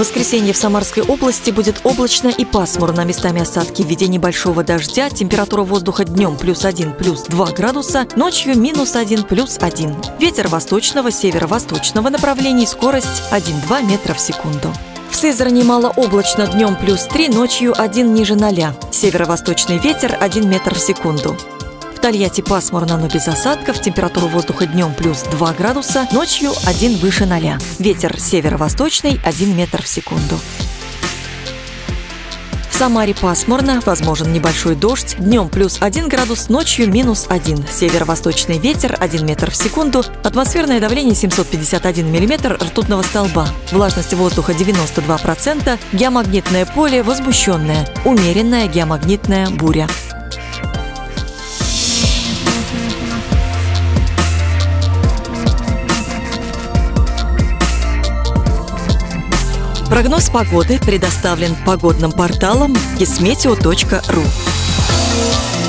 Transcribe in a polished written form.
воскресенье в Самарской области будет облачно и пасмурно. Местами осадки в виде небольшого дождя. Температура воздуха днем +1, +2 градуса, ночью -1, +1. Ветер восточного, северо-восточного направлений, скорость 1-2 метра в секунду. В Сызрани малооблачно, днем +3, ночью 1 ниже 0. Северо-восточный ветер 1 метр в секунду. В Тольятти пасмурно, но без осадков. Температура воздуха днем +2 градуса, ночью 1 выше 0. Ветер северо-восточный 1 метр в секунду. В Самаре пасмурно, возможен небольшой дождь. Днем +1 градус, ночью -1. Северо-восточный ветер 1 метр в секунду. Атмосферное давление 751 миллиметр ртутного столба. Влажность воздуха 92%. Геомагнитное поле возмущенное. Умеренная геомагнитная буря. Прогноз погоды предоставлен погодным порталом Gizmeteo.ru.